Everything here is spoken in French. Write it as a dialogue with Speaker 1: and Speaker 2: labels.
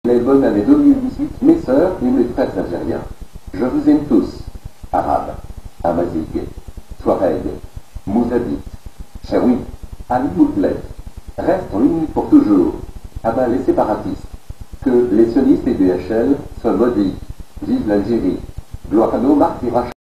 Speaker 1: Les bonnes années 2018, mes sœurs et mes frères algériens. Je vous aime tous. Arabes, Amazigh, Touareg, Mouzabit, Chaoui, Ali Boudlet. Restons unis pour toujours. Abat les séparatistes. Que les sionistes et DHL soient maudits. Vive l'Algérie. Gloire à nos martyrs.